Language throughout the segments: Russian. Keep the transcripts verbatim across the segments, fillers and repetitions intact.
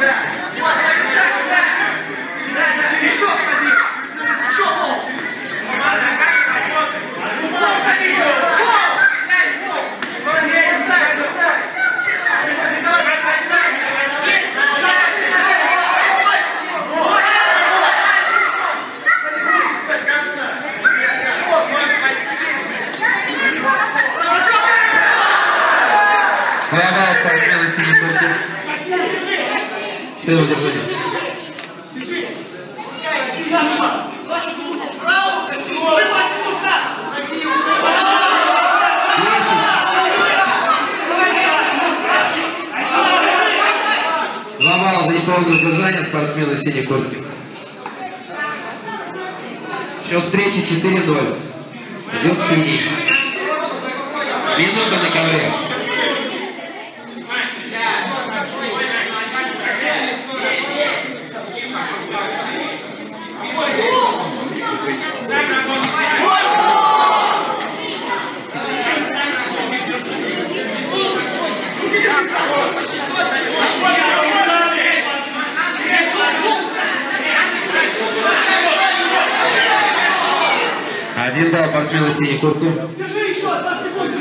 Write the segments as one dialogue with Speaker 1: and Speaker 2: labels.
Speaker 1: Голова спортсмена синей куртки. Все удержите. Два балла за неполное удержание спортсмена синей куртки. Счет встречи четыре ноль. Идет синий. Минута на ковре. Один балл спортсмену синей куртки.
Speaker 2: Держи еще, одна секунда.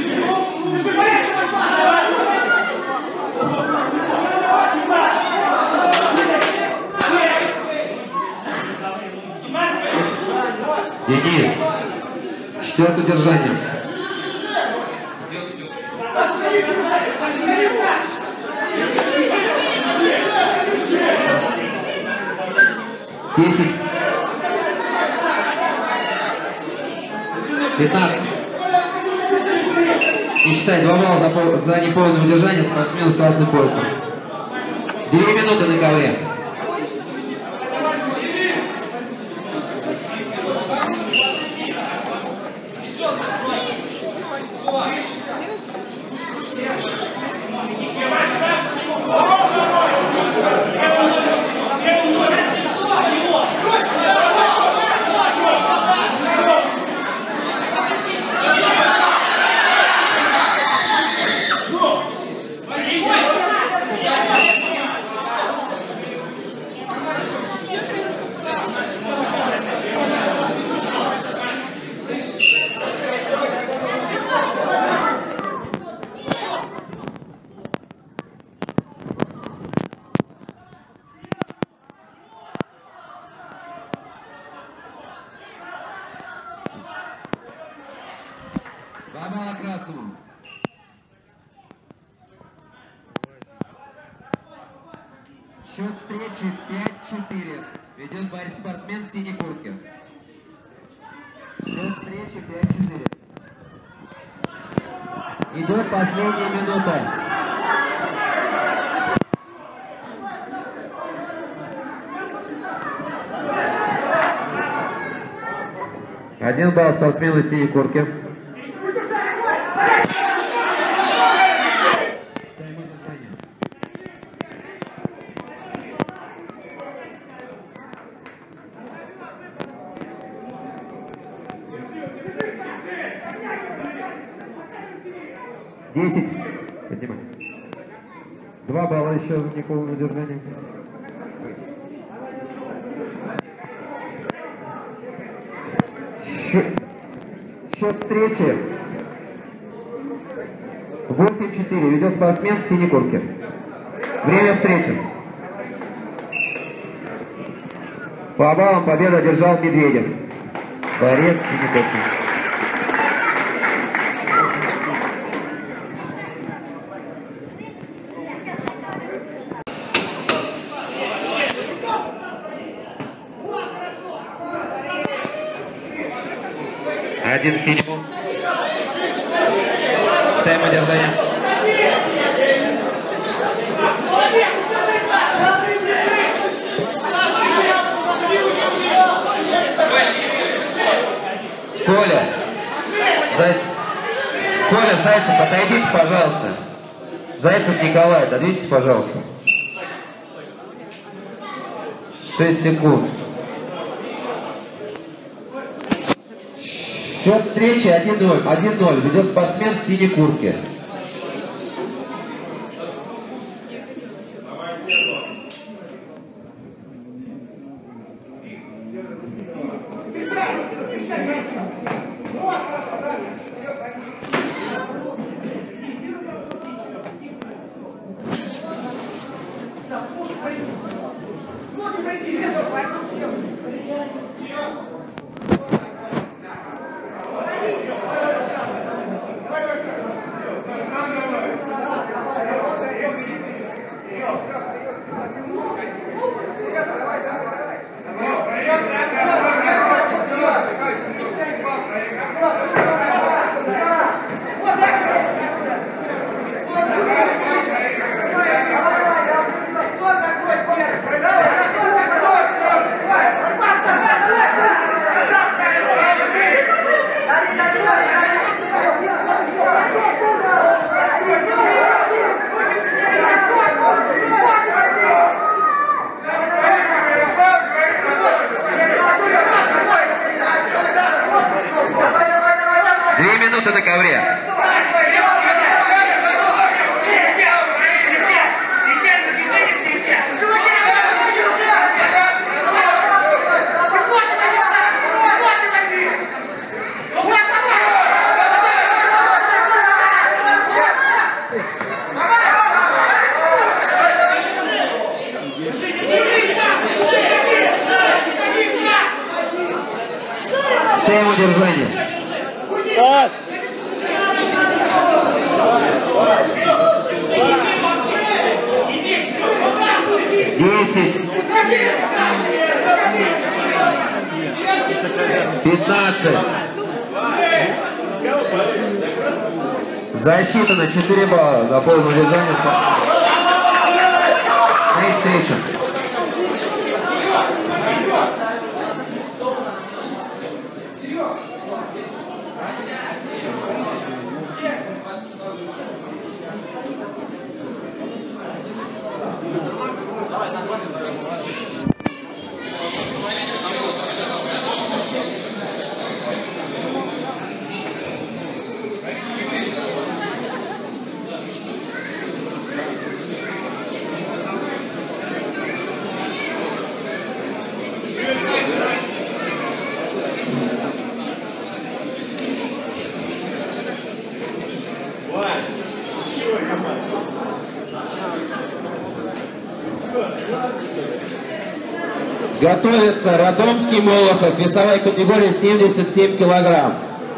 Speaker 1: Денис, четвертое удержание. Десять. пятнадцать. Не считай, два балла за, за неполное удержание спортсмена с красным поясом. Две минуты на ковре. Два балла красному. Счет встречи пять-четыре. Ведет спортсмен в синей куртке. Счет встречи пять-четыре. Идет последняя минута. Один балл спортсмену в синей куртке. Десять. Поднимай. Два балла еще за неполное удержание. Счет, счет встречи восемь-четыре. Ведет спортсмен в синей куртке. Время встречи. По баллам победу одержал Медведев. Борец в синей куртке. Один синему. Тайм одержания. Коля, Зайцев, Коля, Зайцев, отойдите, пожалуйста. Зайцев Николай, отодвиньтесь, пожалуйста. Шесть секунд. Счет встречи один ноль. один ноль. Ведет спортсмен в синей куртке. Две минуты на ковре. Стоим удержание. Десять. Пятнадцать. Защита на четыре балла за полное удержание. На встречу. Готовится Радомский Молохов, весовая категория семьдесят семь килограмм.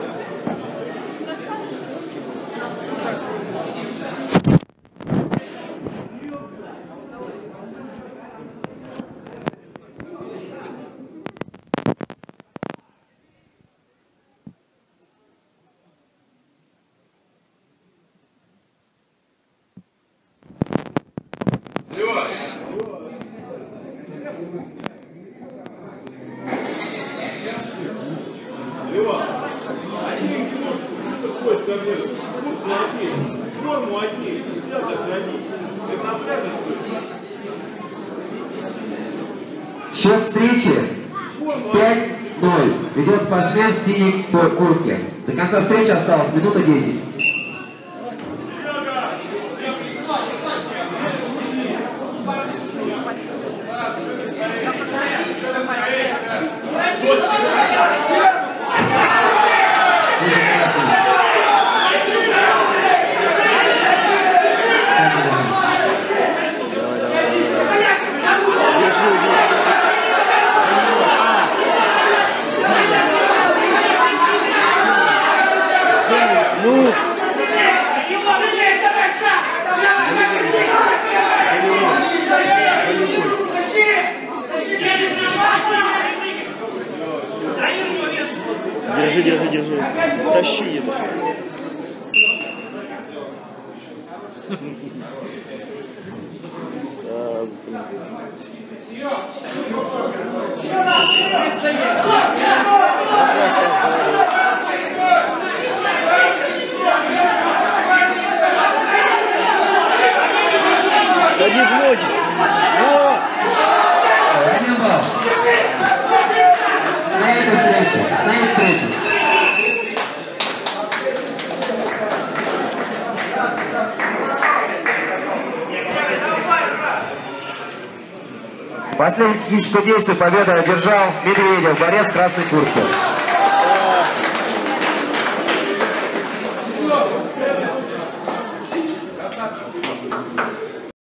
Speaker 1: Счет встречи пять ноль. Ведет спортсмен в синей куртке. До конца встречи осталось минута десять.
Speaker 3: Держи, держи, держи. Тащи это. Да не в ноги. Вот.
Speaker 1: Один балл. Остановите встречу. Остановите встречу. Последнее техническое действие победу одержал Медведев, борец в красной куртке.